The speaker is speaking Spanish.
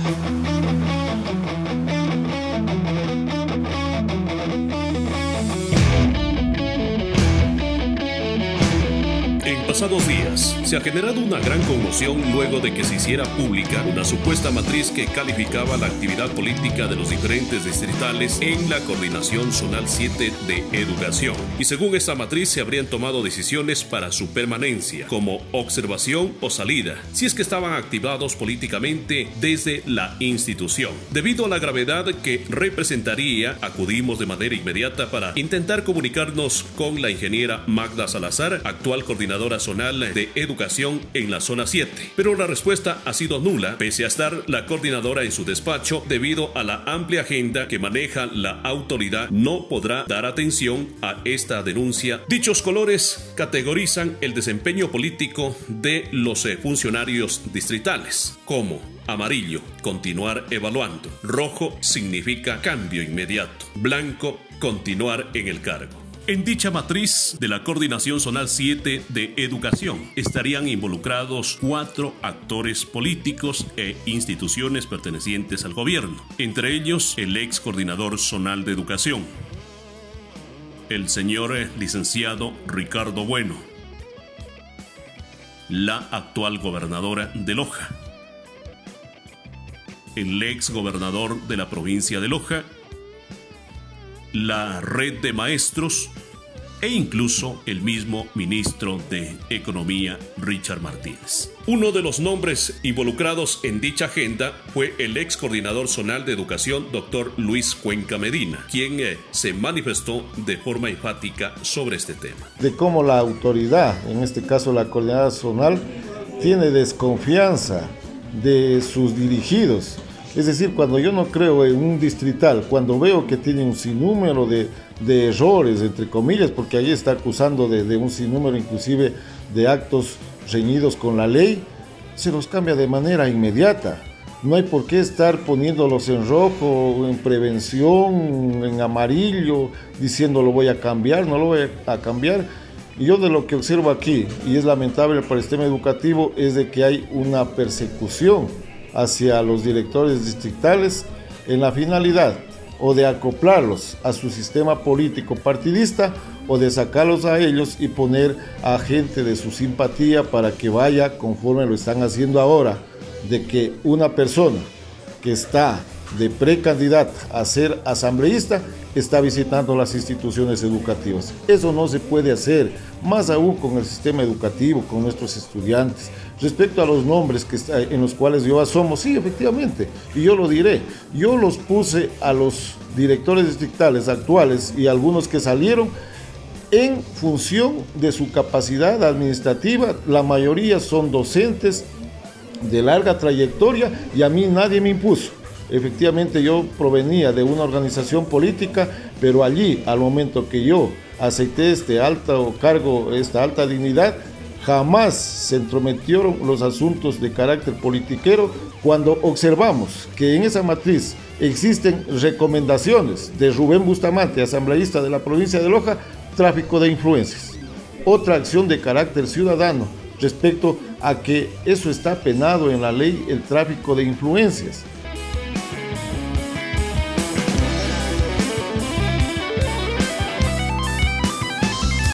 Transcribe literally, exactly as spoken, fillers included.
Pasados días, se ha generado una gran conmoción luego de que se hiciera pública una supuesta matriz que calificaba la actividad política de los diferentes distritales en la Coordinación Zonal siete de Educación. Y según esta matriz se habrían tomado decisiones para su permanencia, como observación o salida, si es que estaban activados políticamente desde la institución. Debido a la gravedad que representaría, acudimos de manera inmediata para intentar comunicarnos con la ingeniera Magda Salazar, actual coordinadora zonal de educación en la zona siete, pero la respuesta ha sido nula, pese a estar la coordinadora en su despacho. Debido a la amplia agenda que maneja la autoridad, no podrá dar atención a esta denuncia. Dichos colores categorizan el desempeño político de los funcionarios distritales como amarillo, continuar evaluando; rojo significa cambio inmediato; blanco, continuar en el cargo. En dicha matriz de la Coordinación Zonal siete de Educación estarían involucrados cuatro actores políticos e instituciones pertenecientes al gobierno, entre ellos el ex coordinador zonal de educación, el señor licenciado Ricardo Bueno, la actual gobernadora de Loja, el ex gobernador de la provincia de Loja, la red de maestros e incluso el mismo ministro de Economía, Richard Martínez. Uno de los nombres involucrados en dicha agenda fue el ex coordinador zonal de educación, doctor Luis Cuenca Medina, quien eh, se manifestó de forma enfática sobre este tema. De cómo la autoridad, en este caso la coordinadora zonal, tiene desconfianza de sus dirigidos. Es decir, cuando yo no creo en un distrital, cuando veo que tiene un sinnúmero de, de errores, entre comillas, porque ahí está acusando de, de un sinnúmero inclusive de actos reñidos con la ley, se los cambia de manera inmediata. No hay por qué estar poniéndolos en rojo, en prevención, en amarillo, diciendo lo voy a cambiar, no lo voy a cambiar. Y yo de lo que observo aquí, y es lamentable para el sistema educativo, es de que hay una persecución hacia los directores distritales en la finalidad o de acoplarlos a su sistema político partidista o de sacarlos a ellos y poner a gente de su simpatía para que vaya conforme lo están haciendo ahora, de que una persona que está de precandidata a ser asambleísta está visitando las instituciones educativas. Eso no se puede hacer, más aún con el sistema educativo, con nuestros estudiantes. Respecto a los nombres que está, en los cuales yo asomo, sí, efectivamente, y yo lo diré, yo los puse a los directores distritales actuales y algunos que salieron en función de su capacidad administrativa. La mayoría son docentes de larga trayectoria y a mí nadie me impuso. Efectivamente, yo provenía de una organización política, pero allí, al momento que yo acepté este alto cargo, esta alta dignidad, jamás se entrometieron los asuntos de carácter politiquero. Cuando observamos que en esa matriz existen recomendaciones de Rubén Bustamante, asambleísta de la provincia de Loja, tráfico de influencias. Otra acción de carácter ciudadano respecto a que eso está penado en la ley, el tráfico de influencias.